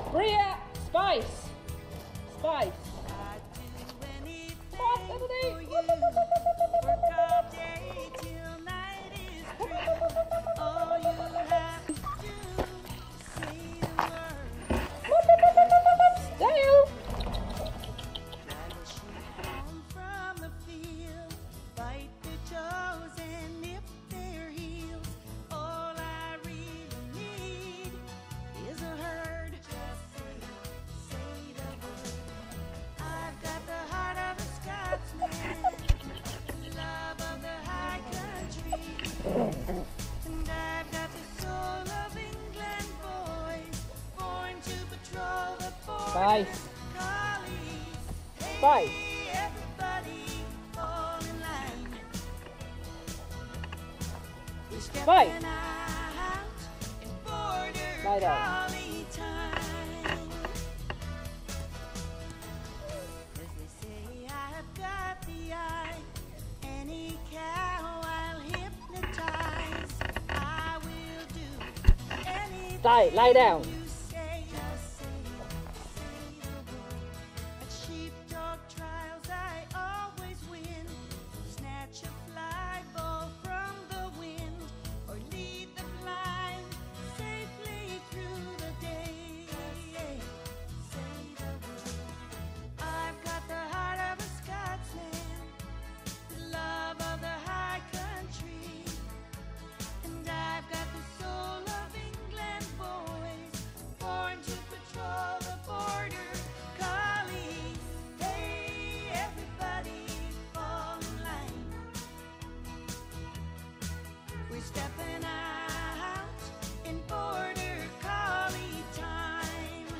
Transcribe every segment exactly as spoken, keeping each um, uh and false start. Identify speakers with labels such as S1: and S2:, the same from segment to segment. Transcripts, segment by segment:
S1: Bria, Spice. Spice. Come on, Saturday. Stale.
S2: And I've got the soul of England boys, born to patrol the border.
S1: Spice.
S2: Collie.
S1: Spice.
S2: Hey, everybody fall in line. We're
S1: Spice.
S2: stepping out in border
S1: Lie down.
S2: collie time. As they say, I've got the eye. Any cow I'll hypnotize. I will do anything
S1: Stay, lie down.
S2: you say. Just say, say the word. At sheepdog trials I always win. Snatch a fly ball from the wind, or lead the blind safely through the day. Say the word. I've got the heart of a Scotsman, the love of the high country, and I've got the soul of England boys, born to patrol the border collie. Hey, everybody fall in line. We're stepping out in border collie time.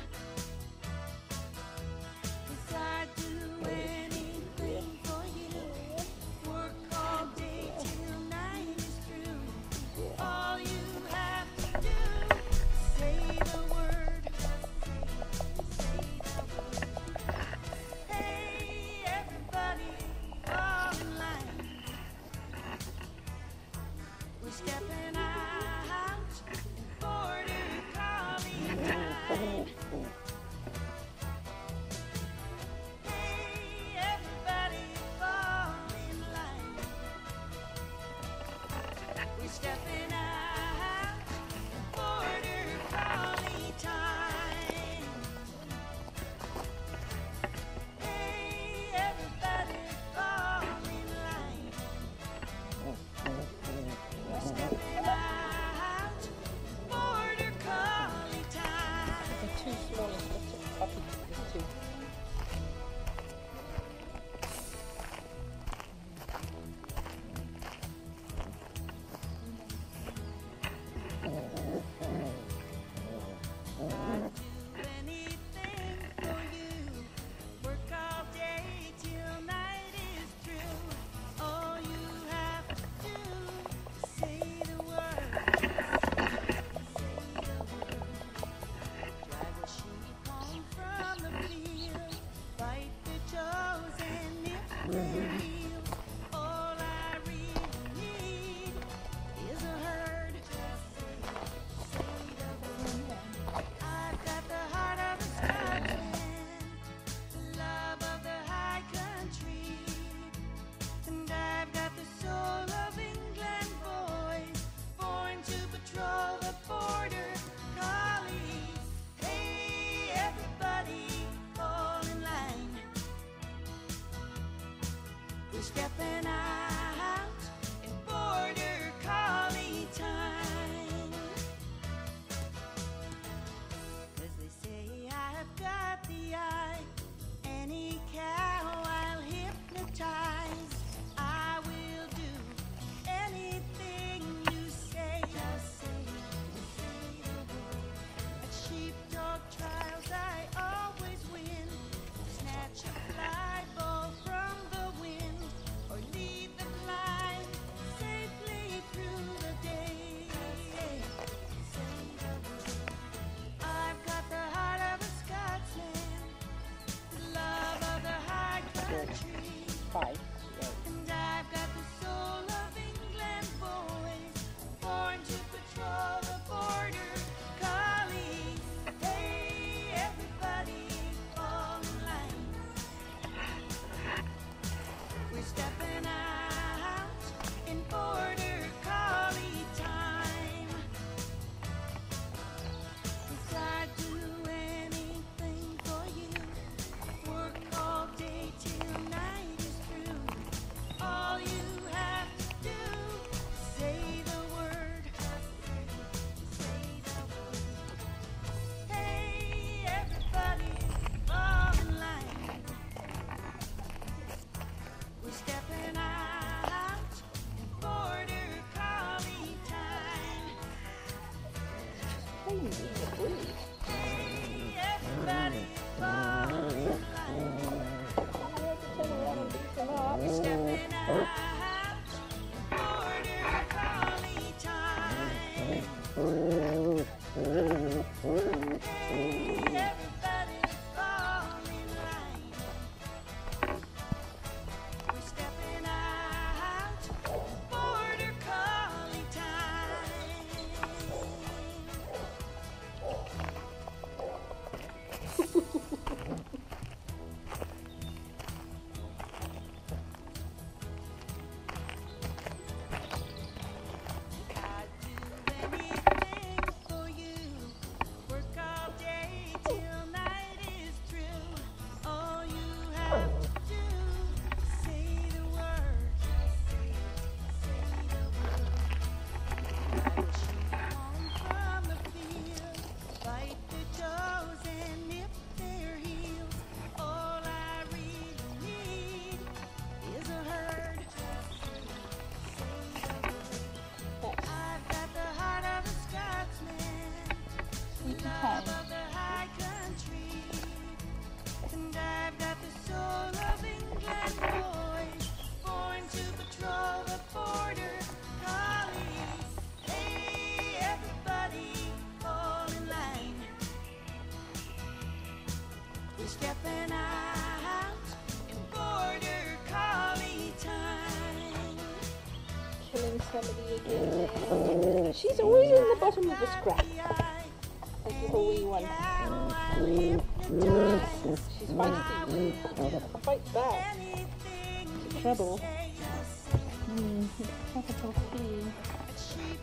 S2: 'Cause I'd do anything for you. Work all day till night is through. All you have to do is say the word. Say the word. Hey, everybody, fall in line. We're stepping out in border collie time. Hey, everybody, fall in line. We're stepping out in border collie time. Hey, everybody, fall in line. We're stepping out in border collie time.
S1: The two smallest little puppy. Two.
S2: Anything for you. Work all day till night is through. All you have to do is say the word. Say the word. Drive the sheep home from the field. Bite the toes and nip their heels. All I really need is a herd. Just say, say the word. I've got the heart of a Scotsman, the love of the high country, and I've got the soul of England boys, born to patrol the border collie. Hey, everybody, fall in line. We're stepping out in border collie time. 'Cause they say I've got the eye. Any cow I'll hypnotize. I will do anything you say. Just say, say the word. At sheepdog trials I always win. Snatch a fly ball from the wind, or lead
S1: easy to breathe.
S2: Everybody fall in line.
S1: I have to turn around and beat them up.
S2: Stepping out, border collie time. Hey, everybody fall in line. We're stepping out, border collie time. I'd do anything for you. Work all day till night is through. All you have to do, say the word. Say the word. I wish you home from the field. Bite their toes and nip their heels. All I really need is a herd. Say the word. I've got the heart of a Scotsman, love of the high country, and I've got the soul of England boy, born to patrol the border collie. Hey, everybody, fall in line. We're stepping out in border collie time.
S1: Killing somebody again. She's always in the bottom of the scrap. Like little wee one. She's feisty. She fights back. It's trouble. Mm, capital T.